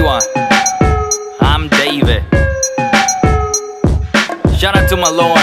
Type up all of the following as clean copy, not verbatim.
everyone, I'm David. Shout out to my Lord,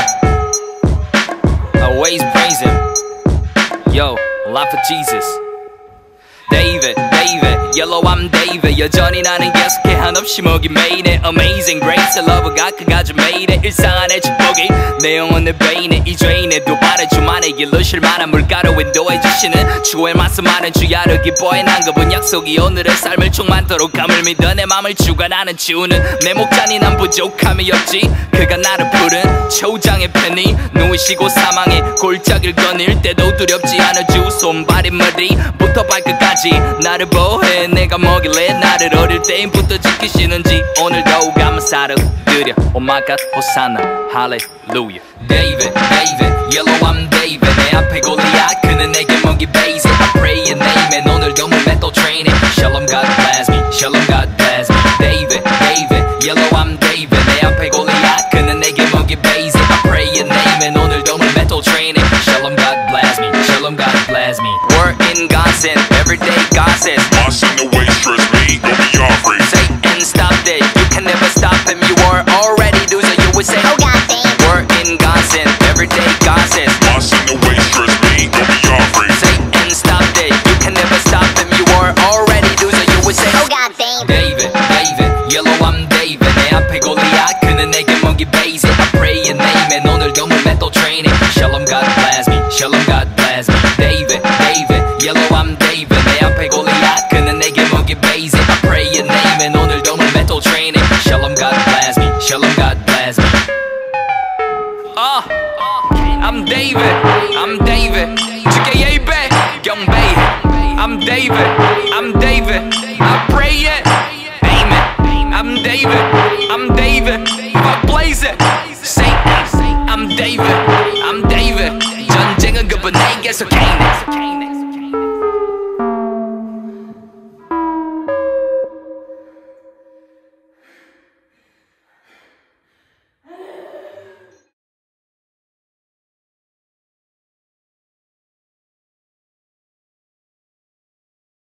always praise him. Yo, life for Jesus. David, yellow I'm David. 여전히 나는 계속해 한없이 먹인 메인에 Amazing grace, love가 그가 좀 made it. 일상안의 축복이 내 영혼의 베인에 이 죄인에 도발해 주만의 길로 실만한 물가로 인도해 주시는 추구의 말씀하는 주야를 기뻐해 난 그분 약속이 오늘의 삶을 충만토록 감을 믿어 내 맘을 주관하는 치우는 내 목자니 난 부족함이 없지. 그가 나를 푸른 초장의 편이 누우시고 사망의 골짜기를 거닐 때도 두렵지 않아 주 손발이 머리부터 발끝까지 나를 보호해. 내가 뭐길래 나를 어릴 때부터 지키시는지 오늘도 감사를 드려. Oh my God, 호산나, 할렐루야. David, yellow I'm David. 내 앞에 골리앗 그는 내게 먹이 베이스. I pray your name and 오늘도 몸에 또 training. Shalom God bless me, Shalom God bless me. David, yellow I'm David. 내 앞에 골리앗 그는 내게 먹이 베이스. I pray your name and 오늘도 몸에 또 training. Shalom God bless me, Shalom God bless me. We're in Wisconsin, everyday gossip. Boss in the way, stress me, don't be all free. Satan stopped it, you can never stop him. You were already loser, you would say, oh God damn. We're in Wisconsin, everyday gossip. Boss in the way, stress me, don't be all free. Satan stopped it, you can never stop him. You were already loser, you would say, oh God damn. David, yellow I'm David. 내 앞에 골리앗 그는 내게 먹이 베이스. I pray your name and 오늘도 몸에 또 training. Shalom God bless me, Shalom God bless me. David, yellow I'm David. 내 앞에 골리앗 그는 내게 먹이 베이스. I pray your name and 오늘도 몸에 또 training. Shalom God bless me, Shalom God bless me. I'm David, 주께 예배 경배해. I'm David, I pray it, amen. I'm David, fuck blaze it, Satan. I'm David, 전쟁은 그분 내게서 came.